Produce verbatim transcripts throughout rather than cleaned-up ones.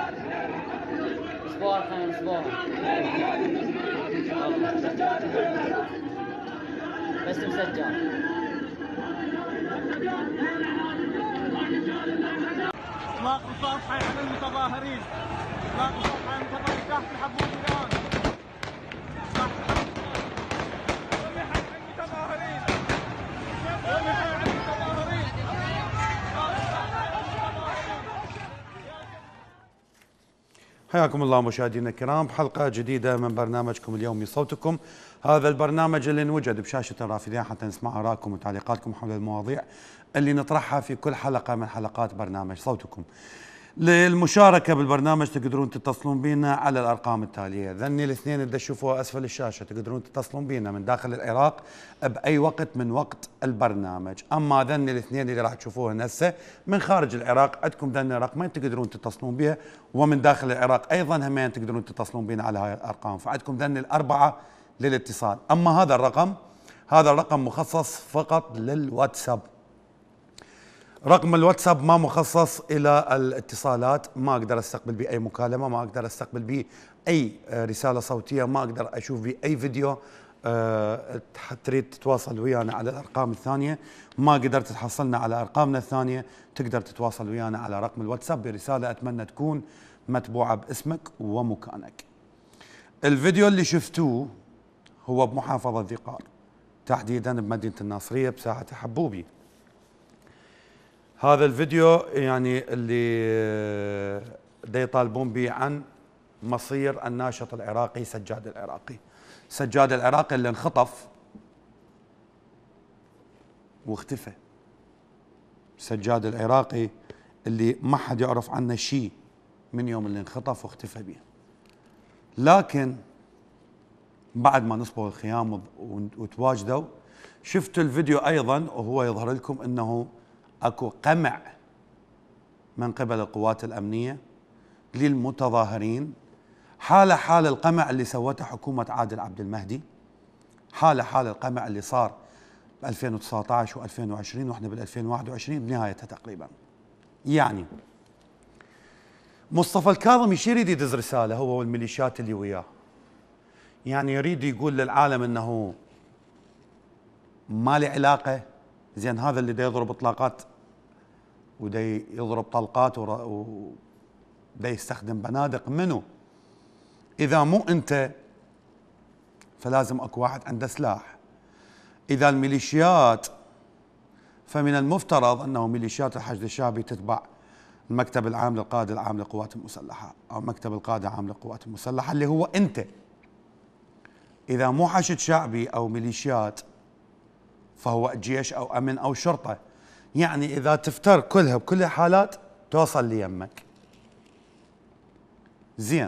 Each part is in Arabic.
اصبر خلينا اصبر بس مسجل. اطلاق رصاص على المتظاهرين. اطلاق رصاص على المتظاهرين تحت الحبوب الان. حياكم الله مشاهدينا الكرام، حلقة جديدة من برنامجكم اليومي صوتكم. هذا البرنامج اللي نوجد بشاشة الرافدين حتى نسمع آراءكم وتعليقاتكم حول المواضيع اللي نطرحها في كل حلقة من حلقات برنامج صوتكم. للمشاركة بالبرنامج تقدرون تتصلون بنا على الأرقام التالية، ذني الاثنين اللي تشوفوها أسفل الشاشة تقدرون تتصلون بنا من داخل العراق بأي وقت من وقت البرنامج. أما ذني الاثنين اللي راح تشوفوها هسه من خارج العراق عندكم ذني رقمين تقدرون تتصلون بها، ومن داخل العراق أيضا همين تقدرون تتصلون بنا على هاي الأرقام، فعندكم ذني الأربعة للاتصال. أما هذا الرقم هذا الرقم مخصص فقط للواتساب. رقم الواتساب ما مخصص إلى الاتصالات، ما أقدر أستقبل به أي مكالمة، ما أقدر أستقبل به أي رسالة صوتية، ما أقدر أشوف به أي فيديو. أه تريد تتواصل ويانا على الأرقام الثانية، ما قدرت تحصلنا على أرقامنا الثانية، تقدر تتواصل ويانا على رقم الواتساب برسالة أتمنى تكون متبوعة باسمك ومكانك. الفيديو اللي شفتوه هو بمحافظة ذي قار، تحديدا بمدينة الناصرية بساحة حبوبي. هذا الفيديو يعني اللي دا يطالبون به عن مصير الناشط العراقي سجاد العراقي. سجاد العراقي اللي انخطف واختفى. سجاد العراقي اللي ما حد يعرف عنه شيء من يوم اللي انخطف واختفى به. لكن بعد ما نصبوا الخيام وتواجدوا شفتوا الفيديو ايضا وهو يظهر لكم انه اكو قمع من قبل القوات الامنيه للمتظاهرين، حاله حال القمع اللي سوته حكومه عادل عبد المهدي، حاله حال القمع اللي صار ب ألفين وتسعة عشر وألفين وعشرين واحنا بال ألفين وواحد وعشرين بنهايتها تقريبا. يعني مصطفى الكاظم ايش يريد يدز رساله هو والميليشيات اللي وياه؟ يعني يريد يقول للعالم انه ما له علاقه، زين هذا اللي دا يضرب اطلاقات ودا يضرب طلقات ودا يستخدم بنادق منو؟ اذا مو انت فلازم اكو واحد عنده سلاح. اذا الميليشيات فمن المفترض انه ميليشيات الحشد الشعبي تتبع المكتب العام للقائد العام للقوات المسلحه او مكتب القائد العام للقوات المسلحه اللي هو انت. اذا مو حشد شعبي او ميليشيات فهو جيش او امن او شرطه. يعني اذا تفتر كلها بكل الحالات توصل ليمك. زين،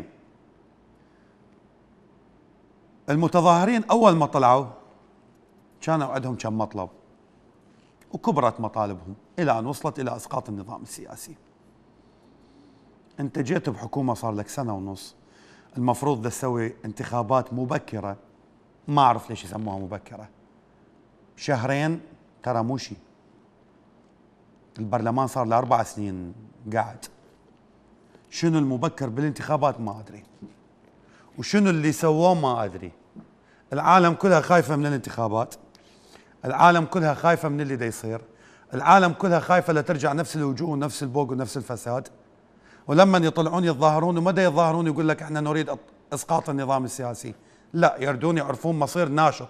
المتظاهرين اول ما طلعوا كانوا عندهم كم مطلب وكبرت مطالبهم الى ان وصلت الى اسقاط النظام السياسي. انت جيت بحكومه صار لك سنه ونص، المفروض تسوي انتخابات مبكره، ما اعرف ليش يسموها مبكره. شهرين ترى مو شيء. البرلمان صار له اربع سنين قاعد. شنو المبكر بالانتخابات ما ادري. وشنو اللي سووه ما ادري. العالم كلها خايفه من الانتخابات. العالم كلها خايفه من اللي دا يصير. العالم كلها خايفه لا ترجع نفس الوجوه ونفس البوق ونفس الفساد. ولما يطلعون يتظاهرون وما دا يتظاهرون يقول لك احنا نريد اسقاط النظام السياسي، لا يردون يعرفون مصير ناشط.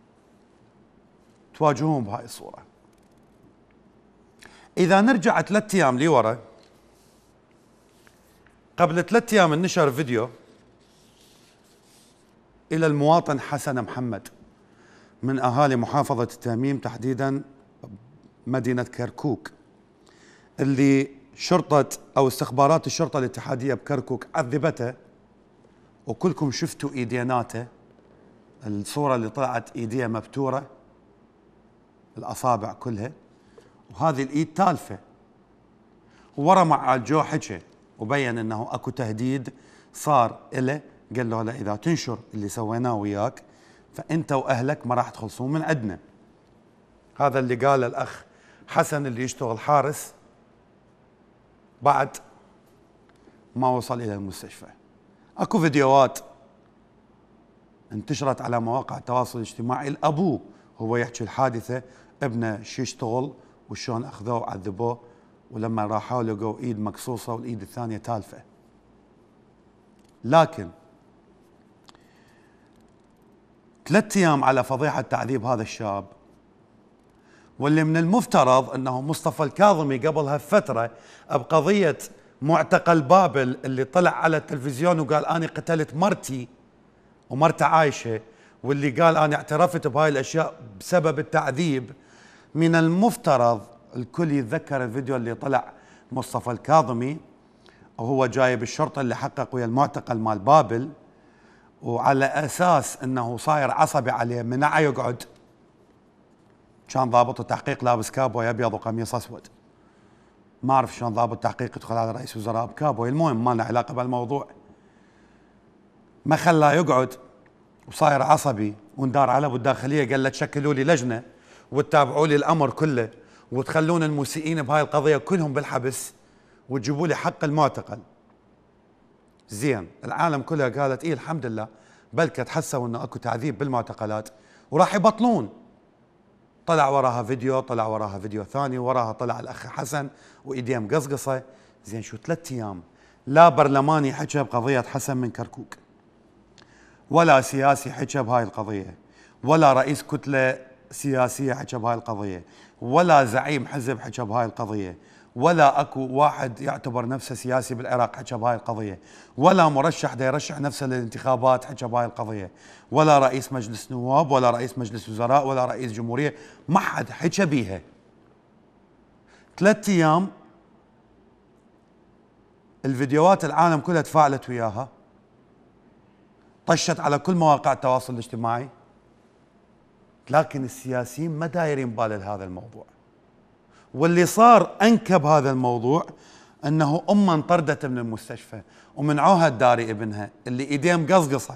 تواجهون بهاي الصورة. إذا نرجع ثلاث أيام لورا، قبل ثلاث أيام نشر فيديو إلى المواطن حسن محمد من أهالي محافظة التميم تحديدا مدينة كركوك، اللي شرطة أو استخبارات الشرطة الاتحادية بكركوك عذبته، وكلكم شفتوا إيديناته، الصورة اللي طلعت إيديه مبتورة الأصابع كلها، وهذه الإيد تالفة. ورا مع جو حكي وبين أنه أكو تهديد صار إله، قال له لا إذا تنشر اللي سويناه وياك فأنت وأهلك ما راح تخلصون من عندنا. هذا اللي قاله الأخ حسن اللي يشتغل حارس بعد ما وصل إلى المستشفى. أكو فيديوهات انتشرت على مواقع التواصل الاجتماعي، الأبو هو يحكي الحادثة، ابنه شو يشتغل وشون أخذوه وعذبوه، ولما راحوا لقوا إيد مقصوصة والإيد الثانية تالفة. لكن ثلاثة أيام على فضيحة تعذيب هذا الشاب، واللي من المفترض أنه مصطفى الكاظمي قبلها فترة بقضية معتقل بابل اللي طلع على التلفزيون وقال أنا قتلت مرتي ومرته عايشة، واللي قال أنا اعترفت بهاي الأشياء بسبب التعذيب، من المفترض الكل يتذكر الفيديو اللي طلع مصطفى الكاظمي وهو جايب الشرطة اللي حقق ويا المعتقل مال بابل، وعلى أساس أنه صاير عصبي عليه منعه يقعد. كان ضابط التحقيق لابس كابوي أبيض وقميص أسود. ما أعرف شلون ضابط التحقيق يدخل على رئيس وزراء بكابوي، المهم ما له علاقة بالموضوع. ما خلاه يقعد وصاير عصبي، وندار على ابو الداخليه قال له تشكلوا لي لجنه وتتابعوا لي الامر كله وتخلون المسيئين بهاي القضيه كلهم بالحبس وتجيبوا لي حق المعتقل. زين، العالم كلها قالت ايه الحمد لله، بلكت حسوا انه اكو تعذيب بالمعتقلات وراح يبطلون. طلع وراها فيديو، طلع وراها فيديو ثاني، وراها طلع الاخ حسن وايديه مقصقصه. زين، شو ثلاث ايام لا برلماني حكى بقضيه حسن من كركوك، ولا سياسي حكى بهاي القضية، ولا رئيس كتلة سياسية حكى بهاي القضية، ولا زعيم حزب حكى بهاي القضية، ولا اكو واحد يعتبر نفسه سياسي بالعراق حكى بهاي القضية، ولا مرشح دا يرشح نفسه للانتخابات حكى بهاي القضية، ولا رئيس مجلس نواب، ولا رئيس مجلس وزراء، ولا رئيس جمهورية، ما حد حكى بيها. ثلاث ايام الفيديوهات العالم كلها تفاعلت وياها، طشت على كل مواقع التواصل الاجتماعي، لكن السياسيين ما دايرين بال هذا الموضوع. واللي صار انكب هذا الموضوع انه امه انطردت من المستشفى ومنعوها تداري ابنها اللي ايديه مقصقصه،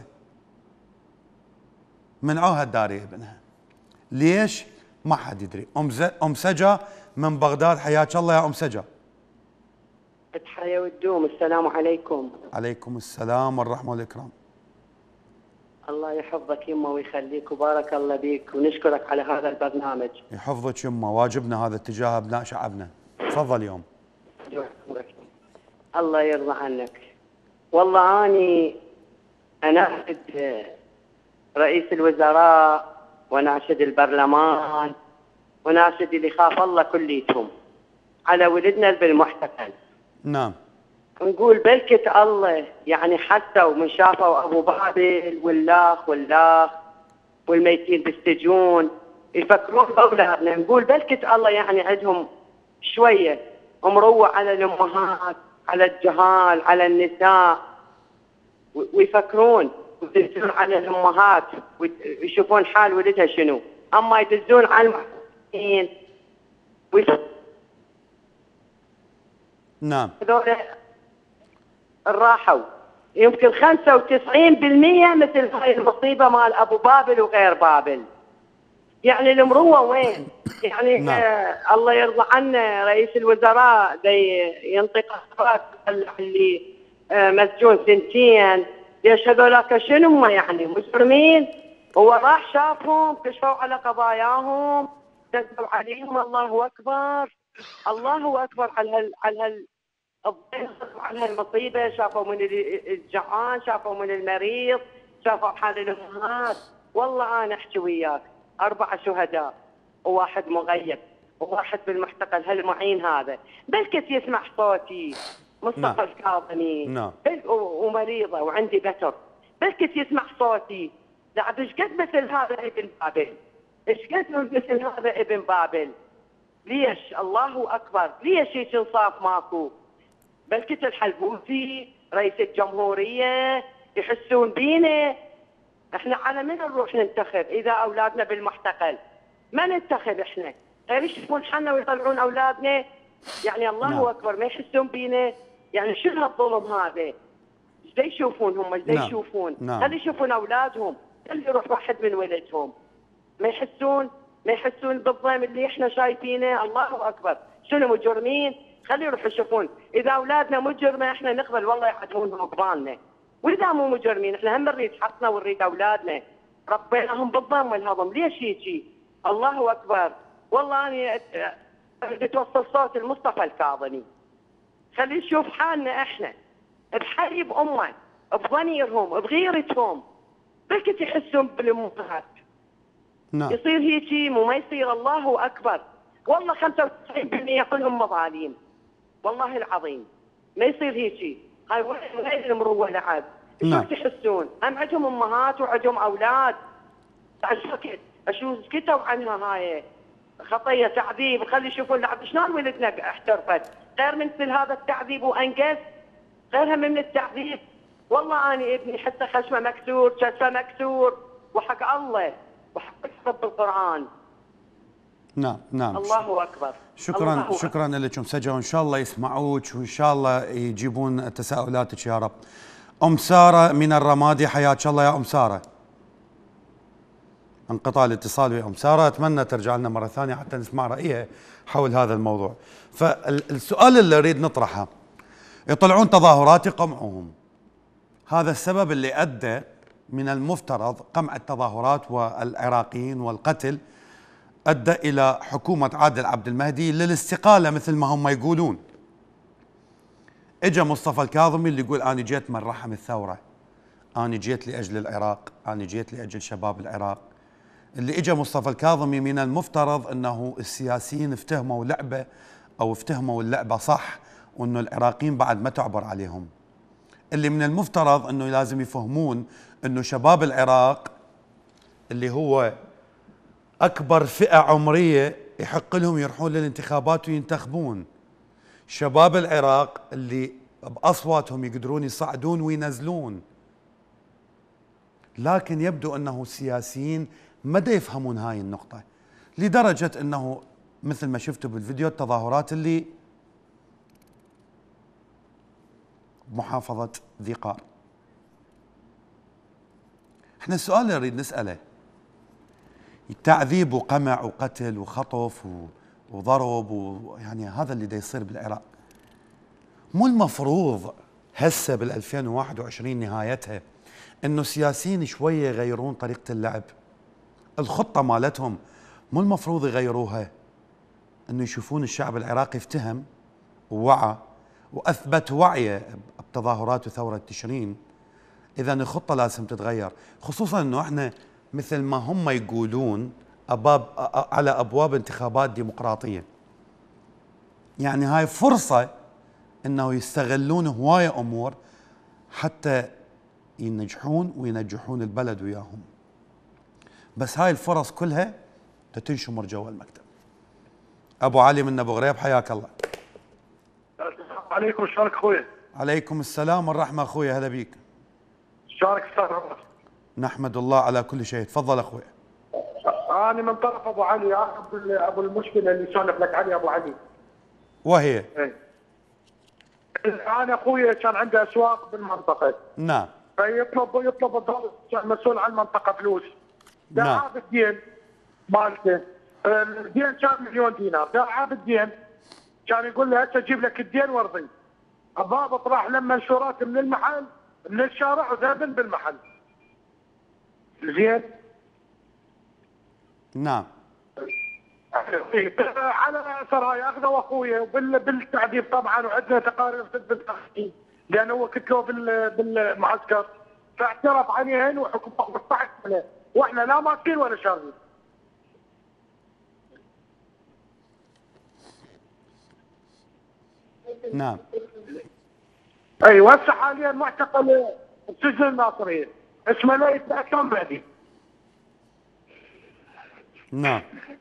منعوها تداري ابنها. ليش؟ ما حد يدري. ام ام سجا من بغداد، حياك الله يا ام سجا. تحيا وتدوم. السلام عليكم. عليكم السلام والرحمه والاكرام. الله يحفظك يمه ويخليك وبارك الله بيك، ونشكرك على هذا البرنامج. يحفظك يمه، واجبنا هذا اتجاه ابناء شعبنا. تفضل يوم. الله يرضى عنك. والله اني اناشد رئيس الوزراء وناشد البرلمان وناشد اللي خاف الله كليتهم على ولدنا بالمحتقل. نعم. نقول بلكة الله يعني حتى ومن شافوا ابو بابل واللاخ واللاخ والميتين بالسجون يفكرون باولادنا. نقول بلكة الله يعني عندهم شويه مروه على الامهات، على الجهال، على النساء، ويفكرون ويدزون على الامهات ويشوفون حال ولدها شنو، اما يدزون على المحسنين ويفكرون. نعم. هذول راحوا يمكن خمسة وتسعين بالمئة مثل هاي المصيبه مال ابو بابل وغير بابل. يعني المروه وين؟ يعني نعم. آه الله يرضى عنا رئيس الوزراء دي ينطق اخبار اللي آه مسجون سنتين. ليش هذولاك شنو هم يعني مجرمين؟ هو راح شافهم، كشفوا على قضاياهم، كذبوا عليهم. الله اكبر، الله اكبر على هال على هال على هالمصيبه. شافوا من الجعان، شافوا من المريض، شافوا حال الامهات. والله انا احكي وياك اربعه شهداء وواحد مغيب وواحد بالمحتقل هالمعين هذا بلكت يسمع صوتي مصطفى الكاظمي. نعم. ومريضه وعندي بتر بلكت يسمع صوتي. بعد ايش قد مثل هذا ابن بابل؟ ايش قد مثل هذا ابن بابل؟ ليش؟ الله اكبر، ليش هيك انصاف ماكو؟ بلكت الحلبوسي رئيس الجمهوريه يحسون بينا. احنا على من نروح ننتخب اذا اولادنا بالمحتقل؟ ما ننتخب احنا، غير يشوفون حنا ويطلعون اولادنا. يعني الله نعم. اكبر، ما يحسون بينا. يعني شنو هالظلم هذا؟ ايش يشوفون هم؟ ايش نعم. يشوفون؟ نعم. خلي يشوفون اولادهم، خلي يروح واحد من ولدهم. ما يحسون ما يحسون بالظلم اللي احنا شايفينه. الله اكبر، شنو مجرمين؟ خلي يروحوا يشوفون اذا اولادنا مجرمه احنا نقبل والله يعدمونهم قبالنا، واذا مو مجرمين احنا هم نريد حقنا ونريد اولادنا ربيناهم بالضم والهضم. ليش هيجي؟ الله اكبر. والله اني اريد توصل صوت المصطفى الكاظمي، خليه يشوف حالنا احنا بحي بامه بضميرهم بغيرتهم، بلكت يحسون بالامهات. نعم. يصير هيجي مو ما يصير. الله اكبر. والله خمسة وتسعين بالمئة كلهم مظالم، والله العظيم ما يصير هيجي. هاي وين المروه لعب؟ نعم. شو تحسون؟ هم عندهم امهات وعندهم اولاد. سكت اشو سكتوا عنها هاي خطيه تعذيب. خلي يشوفون لعب شلون ولدنا احترفت، غير من مثل هذا التعذيب وانقذ، غيرها من التعذيب. والله اني ابني حتى خشمه مكسور، شفه مكسور، وحق الله وحق رب القران. نعم نعم. الله اكبر. شكرا الله شكرا لكم سجا، وان شاء الله يسمعوك وان شاء الله يجيبون تساؤلاتك يا رب. ام ساره من الرمادي، حياك الله يا ام ساره. انقطاع الاتصال ويا ام ساره، اتمنى ترجع لنا مره ثانيه حتى نسمع رايها حول هذا الموضوع. فالسؤال اللي اريد نطرحه، يطلعون تظاهرات يقمعوهم، هذا السبب اللي ادى من المفترض قمع التظاهرات والعراقيين والقتل ادى الى حكومه عادل عبد المهدي للاستقاله مثل ما هم يقولون. اجى مصطفى الكاظمي اللي يقول انا جيت من رحم الثوره، انا جيت لاجل العراق، انا جيت لاجل شباب العراق. اللي اجى مصطفى الكاظمي من المفترض انه السياسيين افتهموا لعبه او افتهموا اللعبه صح، وانه العراقيين بعد ما تعبر عليهم. اللي من المفترض انه لازم يفهمون انه شباب العراق اللي هو اكبر فئه عمريه يحق لهم يروحون للانتخابات وينتخبون. شباب العراق اللي باصواتهم يقدرون يصعدون وينزلون. لكن يبدو انه السياسيين ما دا يفهمون هاي النقطه، لدرجه انه مثل ما شفتوا بالفيديو التظاهرات اللي بمحافظه ذي قار. احنا السؤال اللي نريد نساله، تعذيب وقمع وقتل وخطف وضرب ويعني هذا اللي دا يصير بالعراق، مو المفروض هسه بال ألفين وواحد وعشرين نهايتها انه السياسيين شويه يغيرون طريقه اللعب؟ الخطه مالتهم مو المفروض يغيروها؟ انه يشوفون الشعب العراقي افتهم ووعى واثبت وعيه بتظاهرات وثوره تشرين، اذا الخطه لازم تتغير، خصوصا انه احنا مثل ما هم يقولون أباب على ابواب انتخابات ديمقراطيه. يعني هاي فرصه انه يستغلون هوايه امور حتى ينجحون وينجحون البلد وياهم. بس هاي الفرص كلها تنشمر جوا المكتب. ابو علي من ابو غريب، حياك الله. السلام عليكم، شلونك اخوي؟ عليكم السلام والرحمه اخوي، هلا بيك. شلونك استاذ عمر؟ نحمد الله على كل شيء، تفضل اخوي. انا من طرف ابو علي، ابو ابو المشكله اللي سولف لك عليه ابو علي. وهي؟ اي. انا اخوي كان عنده اسواق بالمنطقه. نعم. فيطلب يطلب الضابط كان مسؤول عن المنطقه فلوس. نعم. دعا بالدين مالته، الدين كان مليون دينار، دعا بالدين كان يقول له هسه اجيب لك الدين وارضي. الضابط راح لما منشورات من المحل من الشارع وذابن بالمحل. زين؟ نعم. على اثر هاي اخذوا اخويا بالتعذيب طبعا، وعندنا تقارير بالتحقيق لانه هو كتلوه بالمعسكر، فاعترف عليهن وحكم خمسطعش سنه، واحنا لا ماسكين ولا شارين. نعم. اي وهسه حاليا معتقل بسجن الناصريه اسمه ليث اكرم مهدي. نعم.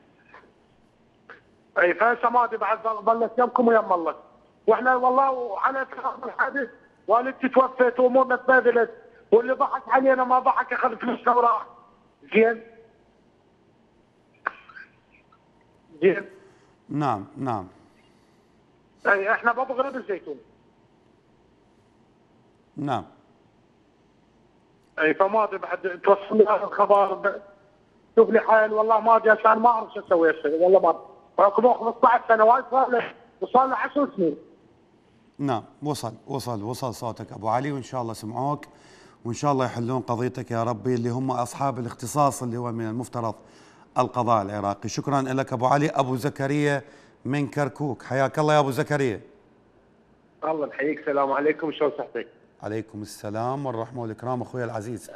اي فهسه ما ادري بعد ظلت يمكم ويم الله، واحنا والله على اثر الحادث والدتي توفت وامورنا تبادلت، واللي ضحك علينا ما ضحك اخذ فلوسنا وراح. زين؟ زين؟ نعم نعم. اي احنا بابو غريب الزيتون. نعم. اي فما ادري بعد توصل لي هذا الخبر، شوف لي حال والله ما ادري، عشان ما اعرف شو اسوي هسه والله ما ادري. عقبه خمسطعش سنه وايد صار له وصار له عشر سنين. نعم وصل وصل وصل صوتك ابو علي، وان شاء الله سمعوك، وان شاء الله يحلون قضيتك يا ربي اللي هم اصحاب الاختصاص اللي هو من المفترض القضاء العراقي. شكرا لك ابو علي. ابو زكريا من كركوك، حياك الله يا ابو زكريا. الله يحييك، السلام عليكم، شلون صحتك؟ عليكم السلام والرحمه والاكرام اخوي العزيز.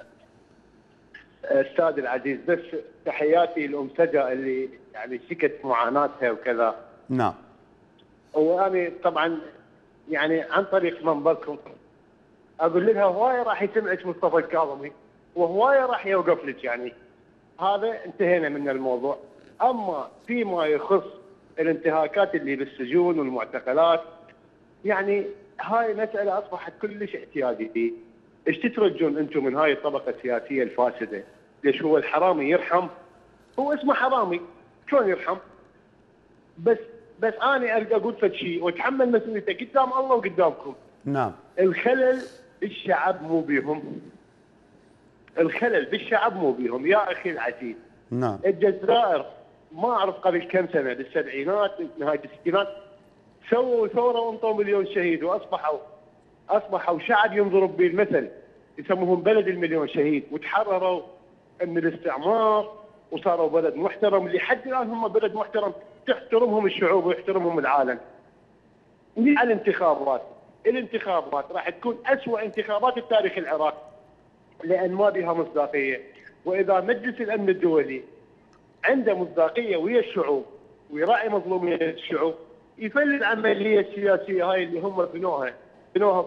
استاذ العزيز، بس تحياتي لام سجا اللي يعني شكت معاناتها وكذا. نعم. وانا طبعا يعني عن طريق منبركم اقول لها هوايه راح يسمعك مصطفى الكاظمي، وهوايه راح يوقف لك، يعني هذا انتهينا من الموضوع. اما فيما يخص الانتهاكات اللي بالسجون والمعتقلات، يعني هاي مساله اصبحت كلش اعتياديه. ايش تترجون انتم من هاي الطبقه السياسيه الفاسده؟ ليش هو الحرامي يرحم؟ هو اسمه حرامي، شلون يرحم؟ بس بس انا اقول فد شيء واتحمل مسؤوليته قدام الله وقدامكم. نعم. الخلل بالشعب مو بيهم. الخلل بالشعب مو بيهم يا اخي العزيز. نعم. الجزائر ما اعرف قبل كم سنه بالسبعينات نهايه الستينات سووا ثوره وانطوا مليون شهيد، واصبحوا اصبحوا شعب ينضرب به المثل، يسموهم بلد المليون شهيد، وتحرروا من الاستعمار وصاروا بلد محترم. لحد الان هم بلد محترم، تحترمهم الشعوب ويحترمهم العالم. على الانتخابات، الانتخابات راح تكون اسوء انتخابات بتاريخ العراق لان ما بها مصداقيه. واذا مجلس الامن الدولي عنده مصداقيه ويا الشعوب ويراعي مظلوميه الشعوب، يفل العمليه السياسيه هاي اللي هم بنوها بنوها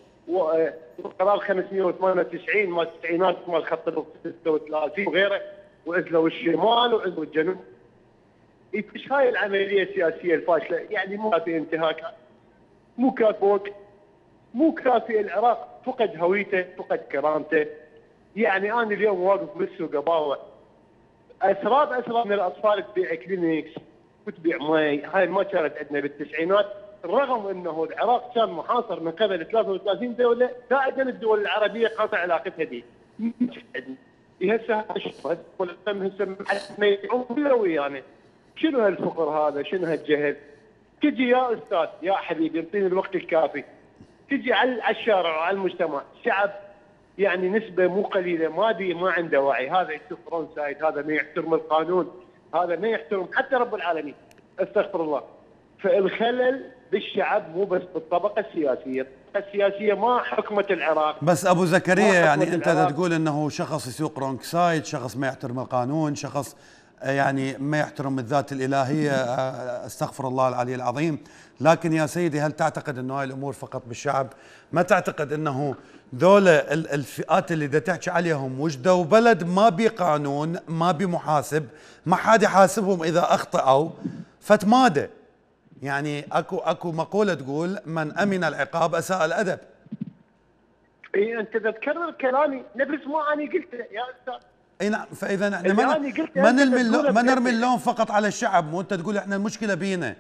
قرار خمسمئة وثمانية وتسعين مال التسعينات مال خط ستة وثلاثين وغيره، وعزلوا الشمال وعزلوا الجنوب. يفش هاي العمليه السياسيه الفاشله، يعني مو كافي انتهاكات، مو كافي وقت، مو كافي. العراق فقد هويته، فقد كرامته. يعني انا اليوم واقف بالسوق اباوع اسراب اسراب من الاطفال تبيع كلينكس وتبيع مي. هاي ما كانت عندنا بالتسعينات، رغم انه العراق كان محاصر من قبل ثلاثة وثلاثين دوله، سائدا الدول العربيه قاطع علاقتها به. هسه هسه هسه ما ويانا. شنو هالفقر هذا؟ شنو هالجهل؟ تجي يا استاذ يا حبيبي اعطيني الوقت الكافي، تجي على الشارع وعلى المجتمع، الشعب يعني نسبه مو قليله ما بي ما عنده وعي. هذا يشوف فرونسايد، هذا ما يحترم القانون، هذا ما يحترم حتى رب العالمين، استغفر الله. فالخلل بالشعب مو بس بالطبقه السياسيه، الطبقه السياسيه ما حكمت العراق. بس ابو زكريا يعني انت تقول انه شخص يسوق رونكسايد، شخص ما يحترم القانون، شخص يعني ما يحترم الذات الالهيه، استغفر الله العلي العظيم. لكن يا سيدي هل تعتقد انه هاي الامور فقط بالشعب؟ ما تعتقد انه ذولا الفئات اللي دا تحكي عليهم وجدوا بلد ما بي قانون، ما بي محاسب، ما حد يحاسبهم اذا اخطأوا، فتمادى. يعني اكو اكو مقوله تقول من امن العقاب اساء الادب. اي انت تكرر كلامي نفس ما انا قلته يا استاذ. اي نعم. فاذا احنا ما ما نرمي اللوم ما نرمي اللوم فقط على الشعب، مو انت تقول احنا المشكله بينا.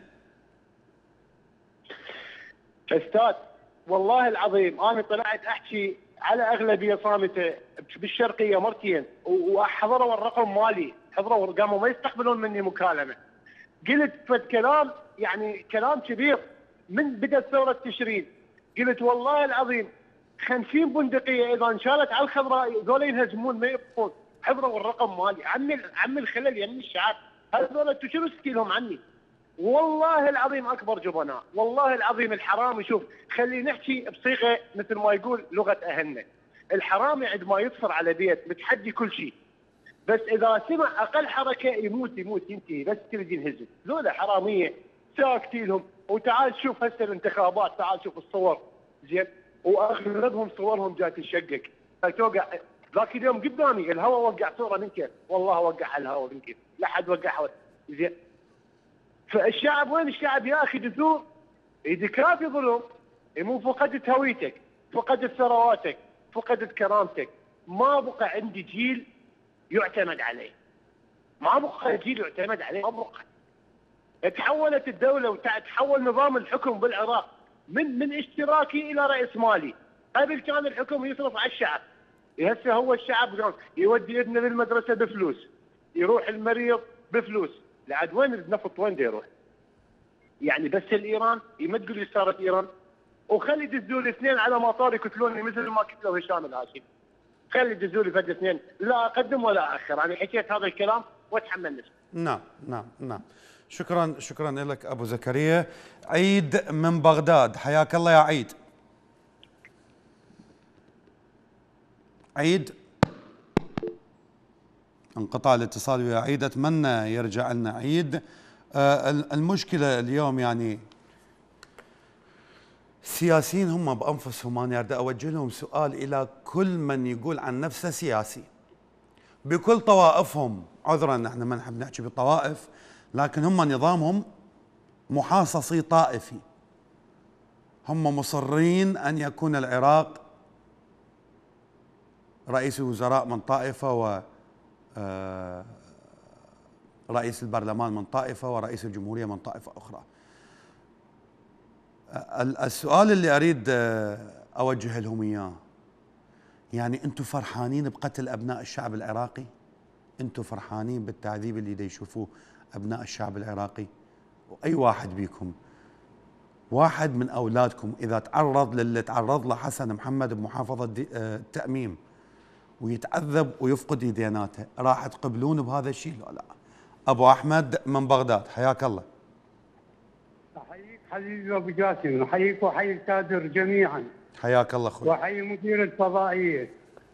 استاذ والله العظيم انا طلعت احكي على اغلبيه صامته بالشرقيه مرتين، وحضروا الرقم مالي، حضروا قاموا ما يستقبلون مني مكالمه. قلت فد كلام يعني كلام كبير من بدات ثوره تشرين. قلت والله العظيم خمسين بندقيه اذا انشالت على الخضراء ذولا ينهزمون ما يبقون. حضروا الرقم مالي. عمي عمي الخلل يمني الشعب، هذول انتم شنو تسكيلهم عني؟ والله العظيم اكبر جبناء، والله العظيم الحرامي. شوف خلينا نحكي بصيغه مثل ما يقول لغه اهلنا. الحرامي عندما يصفر على بيت متحدي كل شيء، بس اذا سمع اقل حركه يموت يموت ينتهي، بس تريد ينهزم. ذولا حراميه ساكتيلهم. وتعال شوف هسه الانتخابات، تعال شوف الصور زين، واغلبهم صورهم جاي تشقق توقع. ذاك اليوم قدامي الهواء وقع صوره منك، والله وقع على الهواء منك، لا حد وقعها زين. فالشعب وين الشعب يا اخي؟ دثور اذا كافي ظلم، مو فقدت هويتك، فقدت ثرواتك، فقدت كرامتك. ما بقى عندي جيل يعتمد عليه، ما بقى جيل يعتمد عليه، ما بقى. تحولت الدوله وتحول نظام الحكم بالعراق من من اشتراكي الى راس مالي. قبل كان الحكم يصرف على الشعب، هسه هو الشعب يودي ابنه للمدرسه بفلوس، يروح المريض بفلوس. لعد وين النفط وين دا يروح؟ يعني بس الايران يمدوا لي صارت ايران، وخلي يدزوا لي اثنين على مطار يقتلوني مثل ما قتلوا هشام الهاشمي. خلي يدزوا لي فد اثنين، لا اقدم ولا اخر. انا حكيت هذا الكلام واتحمل نفسي. نعم نعم نعم. شكرا شكرا لك ابو زكريا. عيد من بغداد، حياك الله يا عيد. عيد، انقطاع الاتصال ويا عيد، اتمنى يرجع لنا عيد. آه المشكله اليوم يعني السياسيين هم بانفسهم، انا اريد اوجه لهم سؤال الى كل من يقول عن نفسه سياسي بكل طوائفهم. عذرا احنا ما نحب نحكي بالطوائف، لكن هم نظامهم محاصصي طائفي. هم مصرين ان يكون العراق رئيس الوزراء من طائفه، و رئيس البرلمان من طائفه، ورئيس الجمهوريه من طائفه اخرى. السؤال اللي اريد اوجه لهم اياه، يعني انتم فرحانين بقتل ابناء الشعب العراقي؟ انتم فرحانين بالتعذيب اللي دا يشوفوه ابناء الشعب العراقي؟ واي واحد بيكم، واحد من اولادكم اذا تعرض للي تعرض له حسن محمد بمحافظه التأميم ويتعذب ويفقد دياناته، راح تقبلون بهذا الشيء ولا لا؟ ابو احمد من بغداد، حياك الله. احييك حبيبي ابو جاسم، احييك واحيي الكادر جميعا. حياك الله اخوي. واحيي مدير الفضائيه.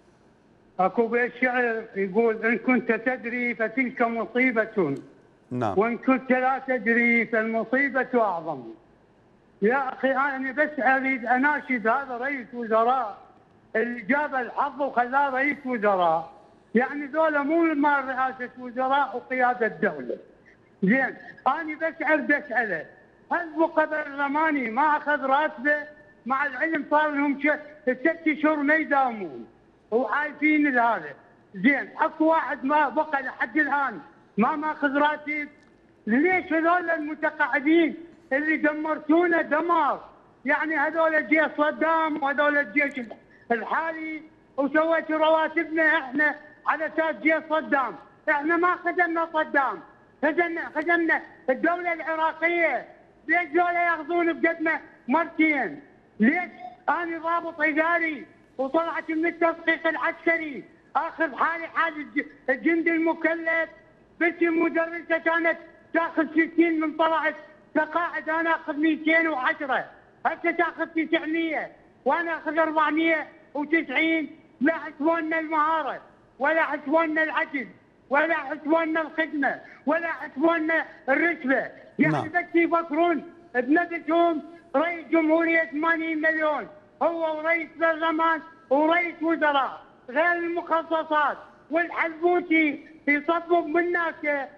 اكو بيت شعر يقول: ان كنت تدري فتلك مصيبه، نعم، وان كنت لا تدري فالمصيبه اعظم. يا اخي انا بس اريد اناشد هذا رئيس وزراء اللي جاب الحظ وخلاه رئيس وزراء، يعني ذولا مو مال رئاسه وزراء وقياده دوله. زين، انا بس اريد اساله، هل مقبل الرماني ما اخذ راتبه؟ مع العلم صار لهم ست اشهر ما يداومون وعايفين هذا. زين، اكو واحد ما بقى لحد الان ما ماخذ راتب. ليش هذول المتقاعدين اللي دمرتونا دمار؟ يعني هذول جيش صدام وهذول الجيش الحالي، وسويتوا رواتبنا احنا على اساس جيش صدام. احنا ما خدمنا صدام، خدمنا خدمنا الدوله العراقيه. ليش ذولا ياخذون بقدنا مرتين؟ ليش؟ انا ضابط اداري وطلعت من التدقيق العسكري، اخذ حالي حال الجندي المكلف. بنتي مدرسه كانت تاخذ ستين من طلعت تقاعد، انا اخذ مئتين وعشرة، هسه تاخذ تسعمئة وانا اخذ أربعمئة وتسعين. لا حسبونا المهاره، ولا حسبونا العجز، ولا حسبونا الخدمه، ولا حسبونا الرشوه. يعني نعم. بس يفكرون بنفسهم. رئيس جمهوريه ثمانين مليون، هو ورئيس برلمان ورئيس وزراء، غير المخصصات والحلبوتي يصبب من ناس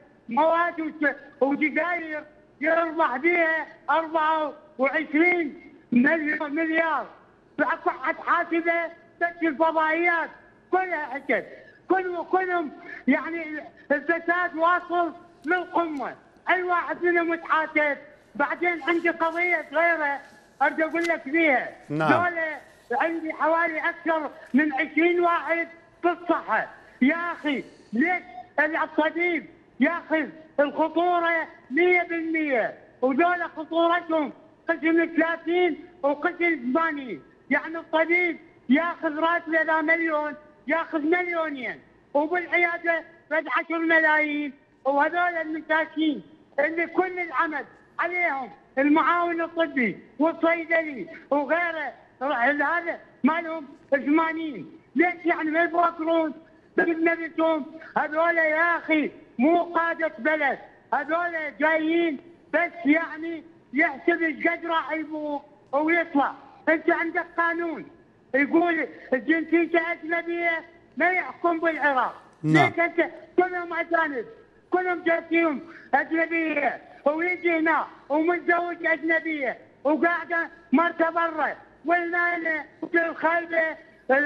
مواد وجزائر يربح بها أربعة وعشرين مليون مليار. اكو حد حاسبه بس الفضائيات كلها حكت، كلهم كلهم يعني الفساد واصل للقمه، اي واحد منهم متحاسب. بعدين عندي قضيه غيره اريد اقول لك فيها. نعم. دولة عندي حوالي اكثر من عشرين واحد في الصحه. يا اخي ليش الطبيب ياخذ الخطوره مئة بالمئة وذولا خطورتهم قسم ثلاثين وقسم ثمانين؟ يعني الطبيب ياخذ راتبه اذا مليون ياخذ مليونين، وبالعياده بعد عشر ملايين. وهذول المساكين اللي كل العمل عليهم المعاون الطبي والصيدلي وغيره هذا مالهم ثمانين. ليش يعني ما يفكرون بنفسهم؟ هذول يا اخي مو قاده بلد، هذول جايين بس يعني يحسب ايش قد راح يفوق ويطلع. انت عندك قانون يقول الجنسيه اجنبيه ما يحكم بالعراق. نعم. ليش انت كلهم اجانب، كلهم جنسيهم اجنبيه، ويجي هنا ومتزوج اجنبيه وقاعده مرته برا، والنايله الخايبه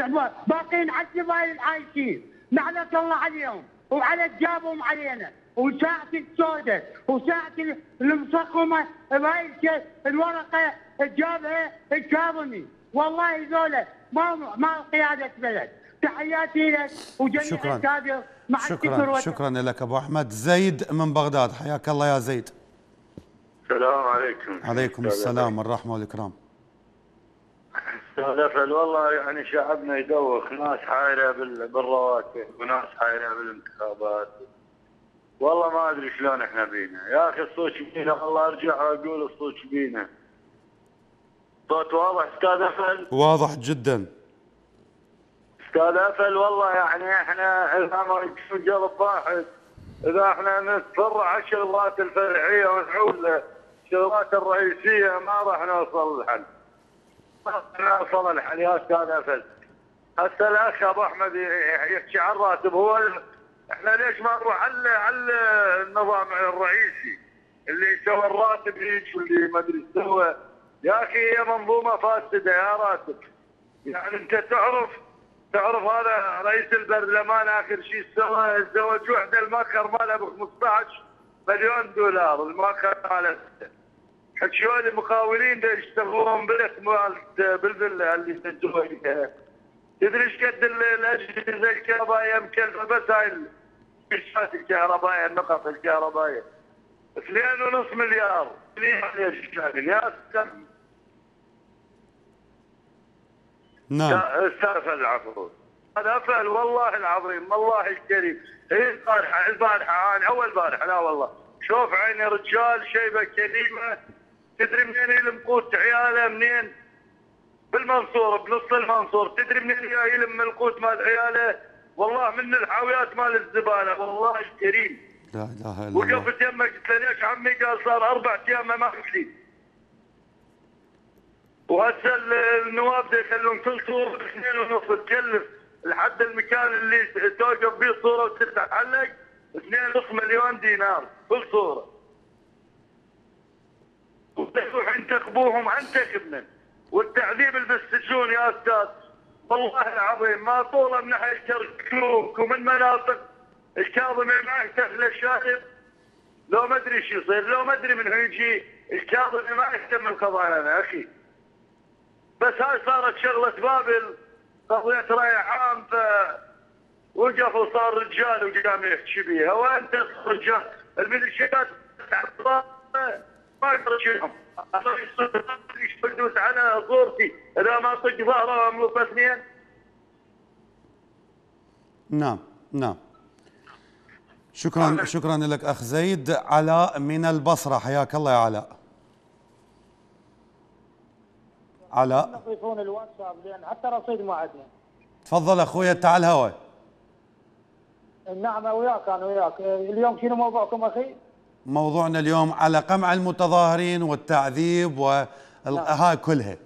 باقين على الجبال عايشين. لعنة الله عليهم وعلى جابهم علينا، وساعة السوداء وساعة المسقمة بهاي الورقة جابها الكاظمي. والله ذولا ما ما قيادة بلد. تحياتي لك وجميع شكرا. الكادر مع شكرا شكرا لك ابو احمد. زيد من بغداد، حياك الله يا زيد. السلام عليكم. عليكم السلام والرحمة والإكرام. استاذ افل، والله يعني شعبنا يدوخ، ناس حايره بالرواتب وناس حايره بالانتخابات. والله ما ادري شلون احنا بينا يا اخي. الصوت بينا، والله ارجع اقول الصوت بينا. صوت واضح استاذ افل؟ واضح جدا استاذ افل. والله يعني احنا اذا ما يكون قلب واحد، اذا احنا نتفرع على الشغلات الفرعيه ونعول الشغلات الرئيسيه ما راح نوصل للحل. ما راح نوصل للحل يا استاذ افل. هسه الاخ ابو احمد يحكي عن راتب، هو احنا ليش ما نروح على على النظام الرئيسي اللي يسوي الراتب هيك واللي ما ادري سوى؟ يا اخي هي منظومه فاسده يا راتب. يعني انت تعرف تعرف هذا رئيس البرلمان اخر شيء سوى تزوج وحده المؤخر ماله ب خمسة عشر مليون دولار، المؤخر ماله. حكيوا لي مقاولين يشتغلون بالخ مالت بالفيلا اللي سجلوا فيها. تدري ايش قد الاجهزه الكهربائيه مكلفه؟ بس هاي الشاشات الكهربائيه، النقط الكهربائيه اثنين ونص مليار. يا استاذ نعم استاذ العفو. هذا افعل والله العظيم والله الكريم. هي البارحه البارحه انا اول بارحه لا والله شوف عيني رجال شيبه كريمه. تدري منين يلم قوت عياله؟ منين؟ بالمنصور، بنص المنصور. تدري منين يلم القوت مال عياله؟ والله من الحاويات مال الزباله والله الكريم. لا اله الا الله. وقفت يمك قلت له ليش عمي؟ قال صار اربع ايام ما مشي. وهسه النواب يخلون كل صوره باثنين ونص تكلف لحد المكان اللي توقف فيه صوره وتتعلق اثنين ونص مليون دينار كل صوره. وتروح انتخبوهم انتخبنا. والتعذيب اللي بالسجون يا استاذ والله العظيم ما طوله من ناحيه كركوك ومن مناطق الكاظمي ما يهتم للشارب. لو ما ادري ايش يصير، لو ما ادري من هو يجي الكاظمي ما يهتم بقضايانا اخي. بس هاي صارت شغله بابل، قضيه راي عام، ف وقف وصار رجال وقام يحكي بيها. وانت رجال الميليشيات ما يقدر يشيلهم. يشدوس على صورتي اذا ما طق ظهره واملك اثنين. نعم نعم. شكرا شكرا لك اخ زيد. علاء من البصره، حياك الله يا علاء. علاء نضيفون الواتساب لان حتى رصيد ما عندنا. تفضل اخوي تعال هوا. نعم وياك انا وياك. اليوم شنو موضوعكم اخي؟ موضوعنا اليوم على قمع المتظاهرين والتعذيب وهاي كلها.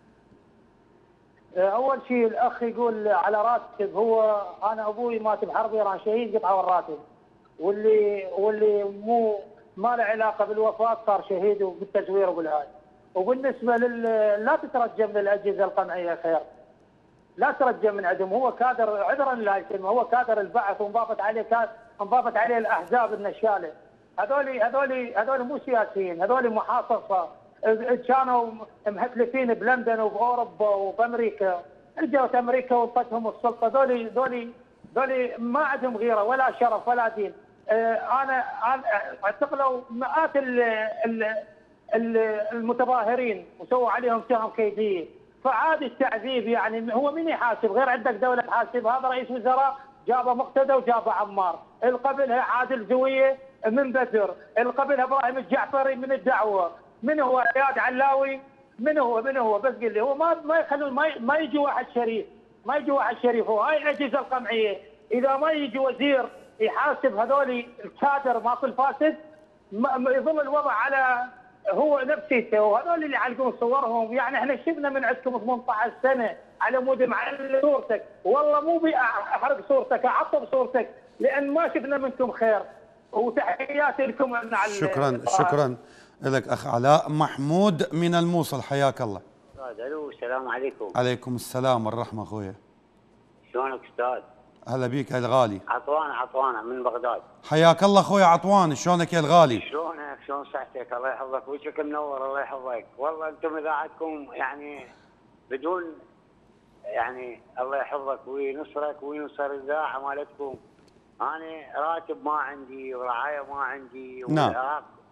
اول شيء الاخ يقول على راتب. هو انا ابوي مات بحرب ايران شهيد قطعوا الراتب، واللي واللي مو ما له علاقه بالوفاه صار شهيد وبالتزوير وبالهاي. وبالنسبه لل لا تترجم للاجهزه القمعيه خير، لا ترجم من عندهم. هو كادر عذرا لهي الكلمه، هو كادر البعث وانضافت عليه كاد انضافت عليه الاحزاب النشاله. هذول هذول هذول مو سياسيين، هذول محاصصه كانوا مهتلفين بلندن وباوروبا وبامريكا. اجوا امريكا وانطتهم السلطه. ذولي ذولي ذولي ما عندهم غيره ولا شرف ولا دين. انا اعتقلوا مئات المتظاهرين وسووا عليهم تهم كيديه. فعاد التعذيب يعني هو من يحاسب غير عندك دوله تحاسب؟ هذا رئيس وزراء جابه مقتدى وجابه عمار، القبلها عادل زويه من بدر، القبلها ابراهيم الجعفري من الدعوه، من هو اياد علاوي، من هو من هو بس قل لي. هو ما ما يخلون ما, ما يجي واحد شريف، ما يجي واحد شريف. هو هاي الاجهزه القمعيه اذا ما يجي وزير يحاسب هذول الكادر ماكو الفاسد يظل الوضع على هو نفسيته. وهذول اللي يعلقون صورهم يعني احنا شفنا من عندكم ثمانية عشر سنه على مود معلق صورتك. والله مو بأحرق صورتك، اعطب صورتك لان ما شفنا منكم خير. وتحياتي لكم على شكرا شكرا لك اخ علاء. محمود من الموصل، حياك الله. الو السلام عليكم. عليكم السلام والرحمه اخويا. شلونك استاذ؟ هلا بيك يا الغالي. عطوان عطوانه من بغداد. حياك الله اخويا عطوان، شلونك يا الغالي؟ شلونك؟ شلون صحتك؟ الله يحفظك، وجهك منور الله يحفظك. والله انتم اذاعتكم يعني بدون يعني الله يحفظك وينصرك وينصر الاذاعه مالتكم. انا راتب ما عندي ورعايه ما عندي، نعم. والعراق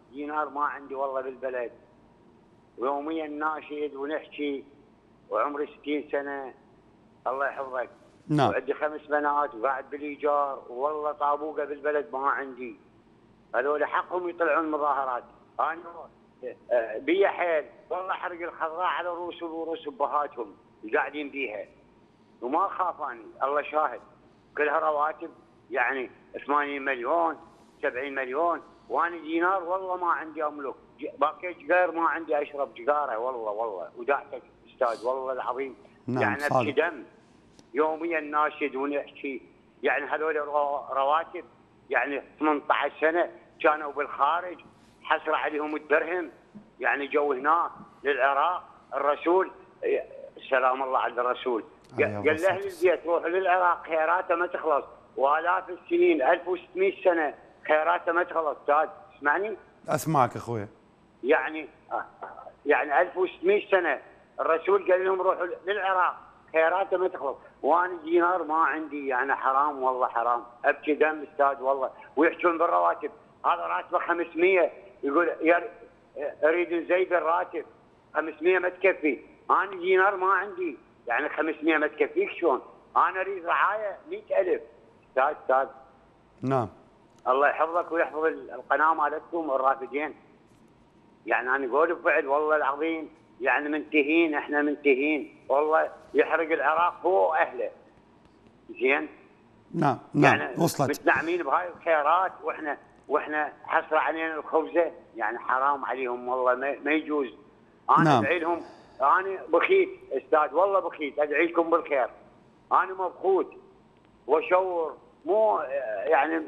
دينار ما عندي والله بالبلد، ويوميا ناشد ونحكي، وعمري ستين سنه الله يحفظك. نعم. وعندي خمس بنات وقاعد بالايجار، والله طابوقه بالبلد ما عندي. هذول حقهم يطلعون مظاهرات. انا بيا حيل والله حرق الخضراء على رؤوس ورؤوس ابهاتهم قاعدين بيها، وما اخاف اني، الله شاهد. كلها رواتب يعني ثمانين مليون سبعين مليون، وانا دينار والله ما عندي املك. باكيت جير ما عندي اشرب جيجاره والله والله. ودعتك استاذ والله العظيم. نعم يعني ابكي دم يوميا ناشد ونحكي. يعني هذول رواتب يعني ثمانية عشر سنه كانوا بالخارج، حسره عليهم الدرهم، يعني جو هنا للعراق. الرسول سلام الله على الرسول قال لاهل البيت روحوا للعراق خيراته ما تخلص، والاف السنين ألف وستمئة سنه خيراته ما تخلص. استاذ اسمعني؟ اسمعك اخويا. يعني يعني ألف وستمئة سنه الرسول قال لهم روحوا للعراق خيراته ما تخلص، وانا دينار ما عندي. يعني حرام والله حرام، ابكي دم استاذ والله. ويحجون بالرواتب، هذا راتبه خمسمئة يقول اريد نزيد الراتب، خمسمئة ما تكفي. انا دينار ما عندي، يعني خمسمئة ما تكفيك شلون؟ انا اريد رعايه مئة ألف. استاذ استاذ نعم. الله يحفظك ويحفظ القناه مالتكم الرافدين. يعني انا اقول بفعل والله العظيم، يعني منتهين، احنا منتهين والله. يحرق العراق هو واهله. زين؟ نعم نعم يعني وصلت. متنعمين بهاي الخيرات، واحنا واحنا حسره علينا الخبزه. يعني حرام عليهم والله، ما, ما يجوز. انا نعم. ادعي لهم، انا بخيت استاذ والله بخيت، ادعي لكم بالخير. انا مبخوت واشور، مو يعني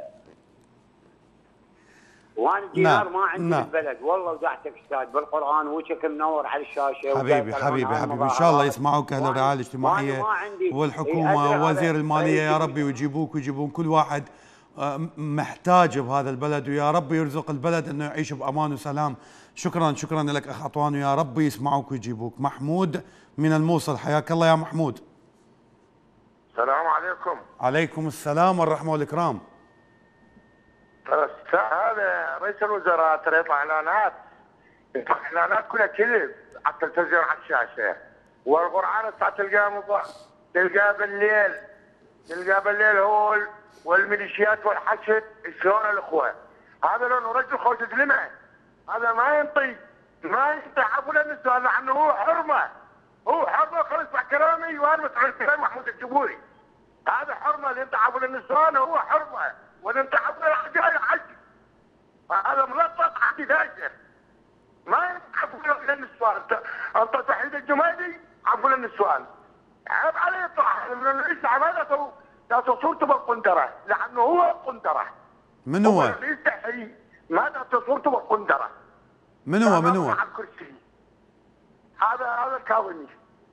وانا دينار نعم. ما عندي نعم. بالبلد والله. ودعتك استاذ بالقران وجهك منور على الشاشه. حبيبي حبيبي حبيبي ان شاء الله يسمعوك اهل الرعايه الاجتماعيه والحكومه ووزير الماليه يا ربي، ويجيبوك ويجيبون كل واحد محتاج بهذا البلد، ويا رب يرزق البلد انه يعيش بامان وسلام. شكرا شكرا لك اخ عطوان، ويا رب يسمعوك ويجيبوك. محمود من الموصل، حياك الله يا محمود. السلام عليكم. عليكم السلام والرحمه والاكرام. ترى هذا رئيس الوزراء ترى يطلع اعلانات، يطلع اعلانات كلها كذب على التلفزيون على الشاشه، والقران ساعه تلقاه مض... تلقاه بالليل، تلقاه بالليل هو والميليشيات والحشد شلون الاخوه. هذا لو رجل خوش لمه، هذا ما ينطي ما ينطي عفوا النسوان، لانه هو حرمه، هو حرمه. خلص مع كلامي وانا مسؤول كلام محمود الجبوري. هذا حرمه اللي انت عفوا النسوان، هو حرمه، ولا انت عفوا الحجاج حج. هذا ملطط عندي داير، ما عفوا النسوان. انت انت توحيد الجمادي عفوا النسوان. عيب عليه يطلع من الاسعى. ماذا لا صورته بالقندره، لانه هو القندره. من هو؟ هو يستحي. ماذا صورته بالقندره؟ من هو من هو؟ على الكرسي. هذا هذا الكاظمي.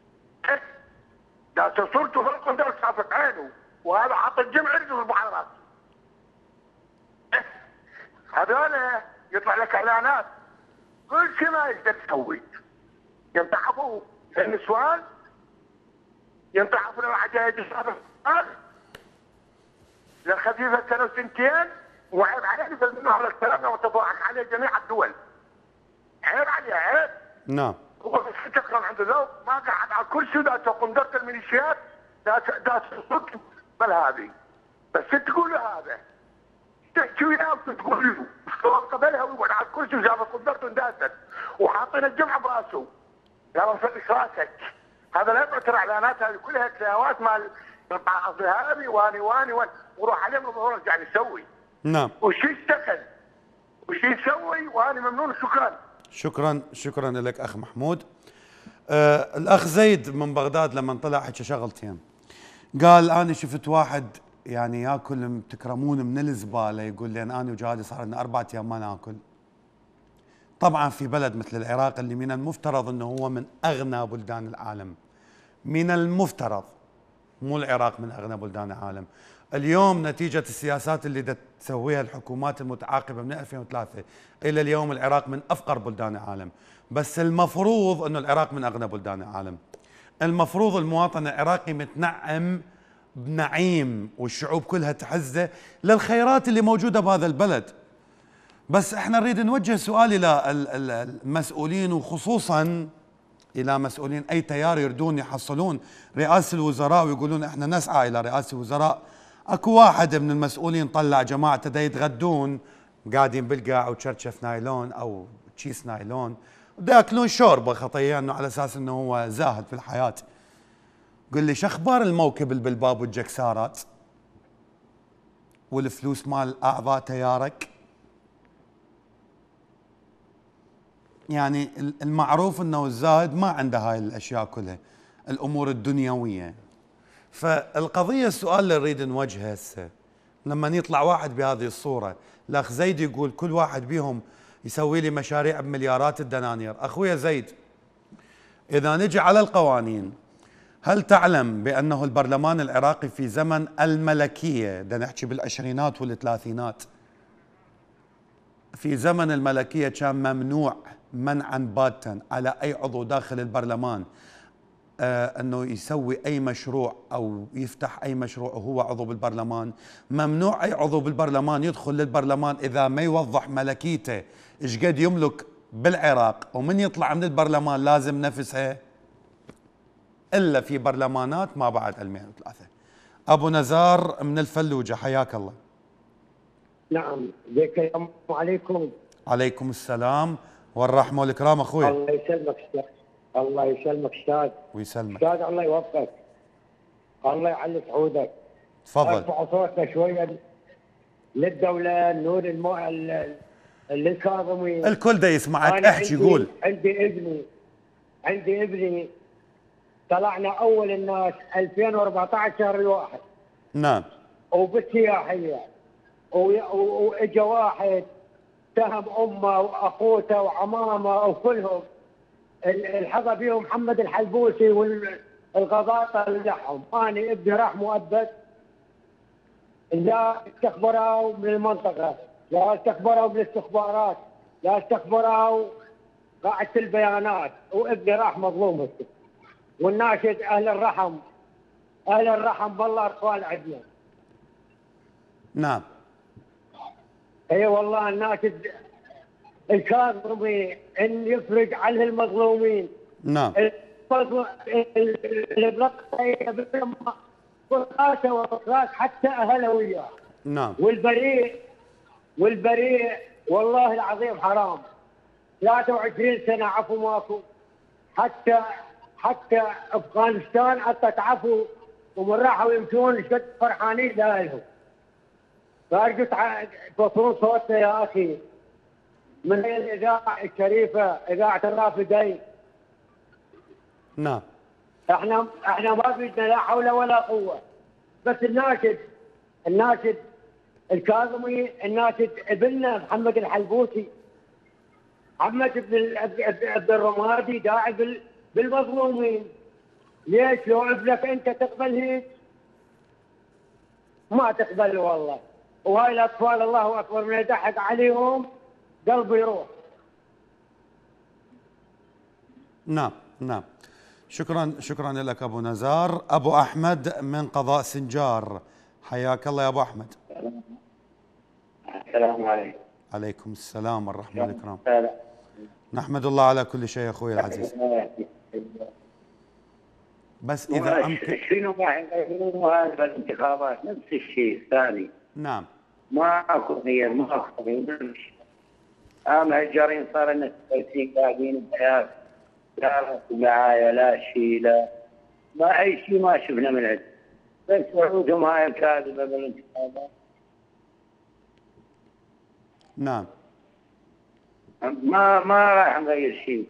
لا صورته بالقندره شافت عينه، وهذا حط الجمع يضرب على راسه. هذول يطلع لك اعلانات كل شيء ما يقدر تسوي. ينتحفوا النسوان، ينتحفوا العجائز الشباب للخفيفه سنه وسنتين، وعيب عليه يفهم منه على الكلام وتضحك عليه جميع الدول. عيب عليه عيب. نعم. هو بس تقرا عنده ذوق، ما قاعد على الكرسي لا قندره الميليشيات لا لا تصدق بل هذه. بس تقول هذا تحكي وياه وتقول له قبلها ويقعد على الكرسي وجاب قدرته انداست وحاطين الجمعه براسه. يلا نفلش راسك. هذا لا تعتبر اعلانات، هذه كلها كلاوات مال الذهبي واني واني واني وروح عليهم وهو قاعد يسوي. نعم. وش يشتغل؟ وش يسوي؟ وانا ممنون. شكرا. شكرا شكرا لك اخ محمود. آه الاخ زيد من بغداد لما طلع حكى شغلتين، قال انا شفت واحد يعني ياكل تكرمون من الزباله، يقول لي انا وجالي صار لنا اربع ايام ما ناكل. طبعا في بلد مثل العراق اللي من المفترض انه هو من اغنى بلدان العالم، من المفترض، مو العراق من اغنى بلدان العالم. اليوم نتيجه السياسات اللي تسويها الحكومات المتعاقبه من ألفين وثلاثة الى اليوم العراق من افقر بلدان العالم، بس المفروض انه العراق من اغنى بلدان العالم. المفروض المواطن العراقي متنعم بنعيم، والشعوب كلها تحزه للخيرات اللي موجوده بهذا البلد. بس احنا نريد نوجه سؤال الى المسؤولين، وخصوصا الى مسؤولين اي تيار يردون يحصلون رئاسه الوزراء ويقولون احنا نسعى الى رئاسه الوزراء. اكو واحد من المسؤولين طلع جماعته دا يتغدون قاعدين بالقاع وتشرشف نايلون او تشيس نايلون ودا ياكلون شوربه خطيه انه على اساس انه هو زاهد في الحياه. قل لي شو اخبار الموكب اللي بالباب والجكسارات والفلوس مال اعضاء تيارك؟ يعني المعروف انه الزاهد ما عنده هاي الاشياء كلها، الامور الدنيويه. فالقضيه السؤال اللي نريد نوجهه هسه لما يطلع واحد بهذه الصوره، الاخ زيد يقول كل واحد بيهم يسوي لي مشاريع بمليارات الدنانير. اخويا زيد، اذا نجي على القوانين، هل تعلم بانه البرلمان العراقي في زمن الملكيه، بدنا نحكي بالعشرينات والثلاثينات، في زمن الملكيه كان ممنوع منعا باتا على اي عضو داخل البرلمان آه انه يسوي اي مشروع او يفتح اي مشروع وهو عضو بالبرلمان. ممنوع اي عضو بالبرلمان يدخل للبرلمان اذا ما يوضح ملكيته ايش قد يملك بالعراق، ومن يطلع من البرلمان لازم نفسها، الا في برلمانات ما بعد ألفين وثلاثة. ابو نزار من الفلوجه، حياك الله. نعم، ازيك؟ السلام عليكم. عليكم السلام والرحمه والإكرام اخوي. الله يسلمك استاذ. الله يسلمك استاذ. ويسلمك استاذ. الله يوفقك. الله يعلي صعودك. تفضل. ارفع صوتنا شويه للدوله، النور المو... للكاظمي. الكل دا يسمعك، احكي قول. عندي ابني عندي ابني طلعنا اول الناس ألفين وأربعطعش شهر الواحد. نعم. وبالسياحيه واجا واحد اتهم امه واخوته وعمامه وكلهم، الحظى بيهم محمد الحلبوسي والغضاضه لهم. انا ابني راح مؤبد، لا استخبروا من المنطقه، لا استخبروا من الاستخبارات، لا استخبروا قاعده البيانات، وابني راح مظلوم. والناشد اهل الرحم، اهل الرحم والله اطفال عندنا. نعم. اي والله الناشد الكاظمي ان يفرج عنه المظلومين. نعم. راسه وراس حتى اهله وياه. نعم. والبريء والبريء والله العظيم حرام. ثلاثة وعشرين سنه عفو ماكو، حتى حتى افغانستان عطت عفو ومن راحوا يمشون شد فرحانين لاهلهم. فارجو توصلون صوتنا يا اخي من الاذاعه الشريفه، اذاعه الرافدين. نعم. احنا احنا ما بدنا لا حول ولا قوه، بس الناشد الناشد الكاظمي، الناشد ابننا محمد الحلبوسي، محمد بن ابن الرمادي داعي بالمظلومين. ليش لو ابنك انت تقبل هيك؟ ما تقبل والله. وهاي الاطفال الله اكبر من يضحك عليهم قلبه يروح. نعم نعم. شكرا شكرا لك ابو نزار. ابو احمد من قضاء سنجار، حياك الله يا ابو احمد. السلام عليكم. عليكم السلام والرحمه والاكرام. نحمد الله على كل شيء اخوي العزيز. بس اذا امكن شنو راح يغيرون هذا بالانتخابات؟ نفس الشيء الثاني. نعم. ماكو غير، ماكو غير. ام هالجارين صار لنا ثلاثين قاعدين بحياه، لا معايا لا شيء، لا ما اي شيء ما شفنا من عندهم. بس وعودهم هاي الكاذبه بالانتخابات. نعم. ما ما راح نغير شيء.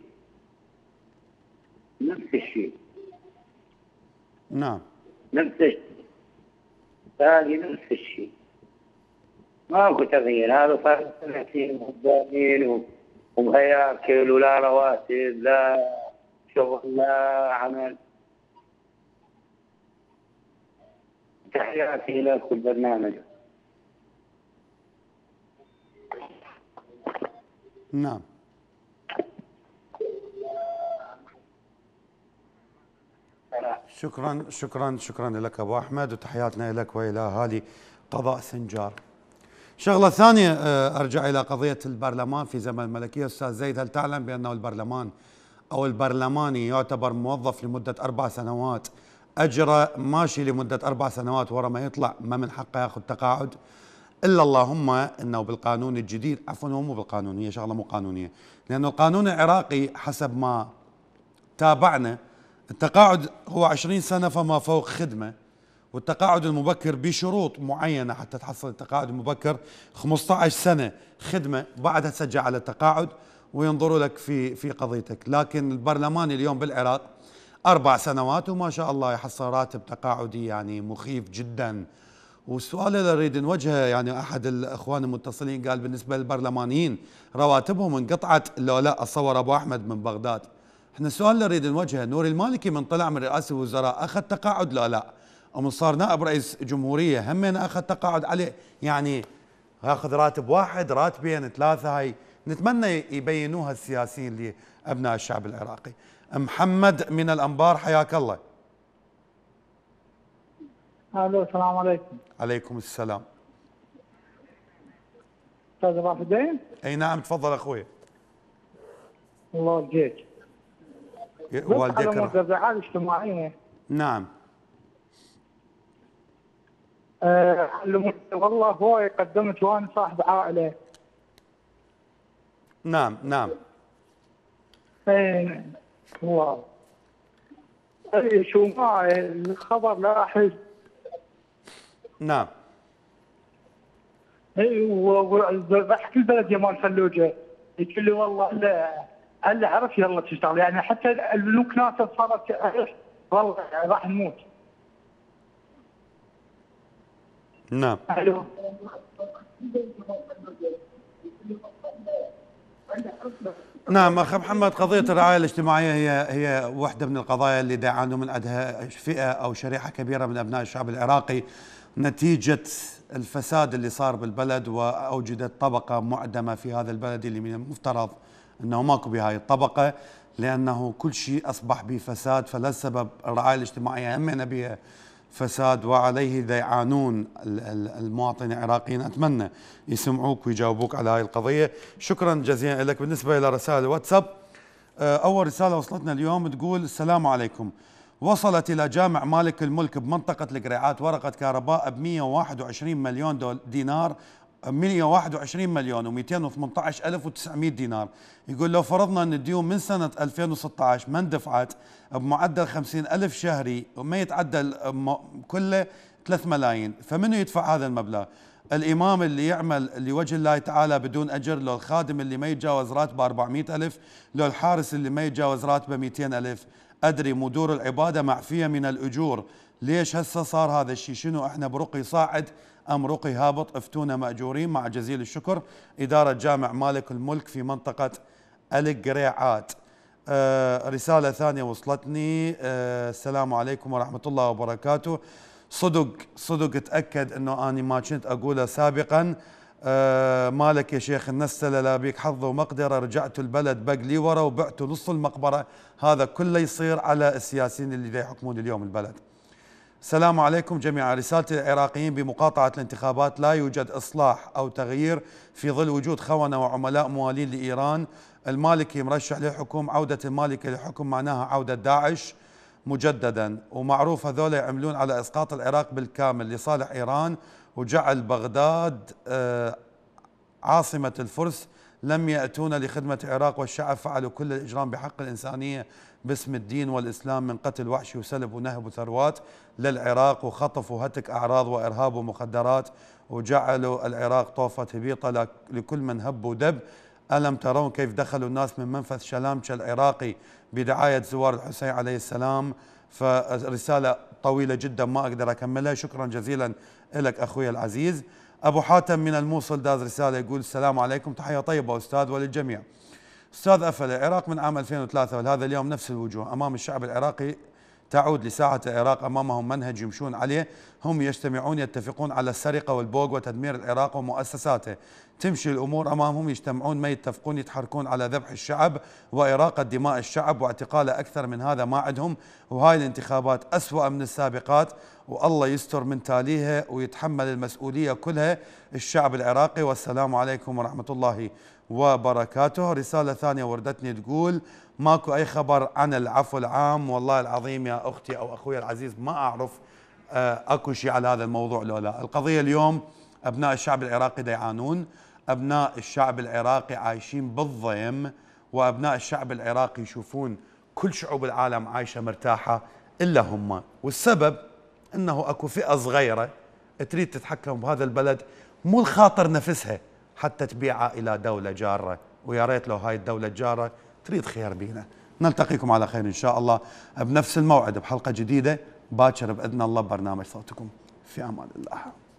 نفس الشيء. نعم. نفس الشيء. ثاني نفس الشيء. ماكو تغيير. هذا صار سنتين قدامين وهياكل ولا رواتب لا شغل لا عمل. تحياتي لكم البرنامج. نعم. شكرا شكرا شكرا لك ابو احمد، وتحياتنا لك والى اهالي قضاء سنجار. شغلة ثانية أرجع إلى قضية البرلمان في زمن الملكية. أستاذ زيد، هل تعلم بأنه البرلمان أو البرلماني يعتبر موظف لمدة أربع سنوات، أجره ماشي لمدة أربع سنوات، ورا ما يطلع ما من حقه ياخذ تقاعد؟ إلا اللهم أنه بالقانون الجديد، عفوا هو مو بالقانون، هي شغلة مو قانونية، لأنه القانون العراقي حسب ما تابعنا التقاعد هو عشرين سنة فما فوق خدمة، والتقاعد المبكر بشروط معينة حتى تحصل التقاعد المبكر خمسة عشر سنة خدمة، بعدها تسجل على التقاعد وينظروا لك في في قضيتك. لكن البرلماني اليوم بالعراق أربع سنوات وما شاء الله يحصل راتب تقاعدي يعني مخيف جدا. والسؤال اللي نريد نوجهه، يعني أحد الأخوان المتصلين قال بالنسبة للبرلمانيين رواتبهم انقطعت لو لا، أصور أبو أحمد من بغداد. احنا السؤال اللي نريد نوجهه، نوري المالكي من طلع من رئاسة الوزراء أخذ تقاعد لو لا؟ ومن صار نائب رئيس جمهورية همين أخذ تقاعد عليه، يعني ياخذ راتب واحد راتبين ثلاثة؟ هاي نتمنى يبينوها السياسيين لأبناء الشعب العراقي. محمد من الأنبار، حياك الله. الو السلام عليكم. عليكم السلام. استاذ رافدين؟ اي نعم تفضل اخوي. الله يجزيك. والديك على موضوع الرعاية الاجتماعية. نعم. أه والله هواي قدمت وانا صاحب عائلة. نعم نعم. اي والله. اي شو ما الخبر لاحظ. نعم. اي وبحكي البلد يا مال فلوجه يقول لي والله الا الا عرف يلا تشتغل، يعني حتى البنوك ناس صارت والله راح نموت. نعم. الو. نعم اخ محمد، قضيه الرعايه الاجتماعيه هي هي واحده من القضايا اللي يعانوا من عندها فئه او شريحه كبيره من ابناء الشعب العراقي نتيجه الفساد اللي صار بالبلد، واوجدت طبقه معدمه في هذا البلد اللي من المفترض انه ماكو بهاي الطبقه، لانه كل شيء اصبح بفساد، فلسبب الرعايه الاجتماعيه همنا بها فساد وعليه يعانون المواطنين العراقيين. أتمنى يسمعوك ويجاوبوك على هذه القضية. شكرا جزيلا لك. بالنسبة إلى رسائل الواتساب، أول رسالة وصلتنا اليوم تقول: السلام عليكم، وصلت إلى جامع مالك الملك بمنطقة القريعات ورقة كهرباء ب مئة وواحد وعشرين مليون دينار، مئة وواحد وعشرين مليون ومئتين وثمانية عشر ألف وتسعمئة دينار. يقول لو فرضنا أن الديون من سنة ألفين وستة عشر ما اندفعت بمعدل خمسين ألف شهري وما يتعدى كله ثلاثة ملايين، فمنو يدفع هذا المبلغ؟ الإمام اللي يعمل لوجه الله تعالى بدون أجر، لو الخادم اللي ما يتجاوز راتبه أربعمئة ألف، لو الحارس اللي ما يتجاوز راتبه مئتين ألف. أدري مدور العبادة معفية من الأجور، ليش هسه صار هذا الشيء؟ شنو احنا برقي صاعد أم رقي هابط؟ افتونا مأجورين. مع جزيل الشكر، إدارة جامع مالك الملك في منطقة القريعات. آه رسالة ثانية وصلتني: آه السلام عليكم ورحمة الله وبركاته. صدق صدق تأكد أنه أنا ما كنت أقوله سابقا. آه مالك يا شيخ النسلة، لا بيك حظ ومقدرة، رجعت البلد بق لي ورا وبعت نص المقبرة. هذا كله يصير على السياسيين اللي يحكمون اليوم البلد. السلام عليكم جميعا. رسالة العراقيين بمقاطعة الانتخابات: لا يوجد إصلاح أو تغيير في ظل وجود خونة وعملاء موالين لإيران. المالكي مرشح للحكم، عودة المالكي للحكم معناها عودة داعش مجددا، ومعروف هذول يعملون على إسقاط العراق بالكامل لصالح إيران وجعل بغداد عاصمة الفرس. لم يأتون لخدمة العراق والشعب، فعلوا كل الإجرام بحق الإنسانية باسم الدين والإسلام من قتل وحشي وسلب ونهب وثروات للعراق، وخطف وهتك أعراض وإرهاب ومخدرات، وجعلوا العراق طوفة هبيطة لكل من هب ودب. ألم ترون كيف دخلوا الناس من منفذ شلامشة العراقي بدعاية زوار الحسين عليه السلام؟ فرسالة طويلة جدا ما أقدر أكملها. شكرا جزيلا لك أخوي العزيز. أبو حاتم من الموصل داز رسالة يقول: السلام عليكم، تحية طيبة أستاذ وللجميع. أستاذ أفل، العراق من عام ألفين وثلاثة ولهذا اليوم نفس الوجوه أمام الشعب العراقي تعود لساحة العراق أمامهم منهج يمشون عليه، هم يجتمعون يتفقون على السرقة والبوق وتدمير العراق ومؤسساته. تمشي الأمور أمامهم، يجتمعون ما يتفقون، يتحركون على ذبح الشعب وإراقة دماء الشعب واعتقاله. أكثر من هذا ما عندهم، وهاي الانتخابات أسوأ من السابقات، والله يستر من تاليها ويتحمل المسؤولية كلها الشعب العراقي. والسلام عليكم ورحمة الله وبركاته. رسالة ثانية وردتني تقول ماكو أي خبر عن العفو العام. والله العظيم يا أختي أو أخوي العزيز ما أعرف أكو شيء على هذا الموضوع لو لا. القضية اليوم أبناء الشعب العراقي يعانون، أبناء الشعب العراقي عايشين بالضيم، وأبناء الشعب العراقي يشوفون كل شعوب العالم عايشة مرتاحة إلا هم، والسبب أنه أكو فئة صغيرة تريد تتحكم بهذا البلد، مو الخاطر نفسها حتى تبيعها إلى دولة جارة، ويا ريت لو هاي الدولة الجارة تريد خير بينا. نلتقيكم على خير إن شاء الله بنفس الموعد بحلقة جديدة باكر بإذن الله برنامج صوتكم. في أمان الله.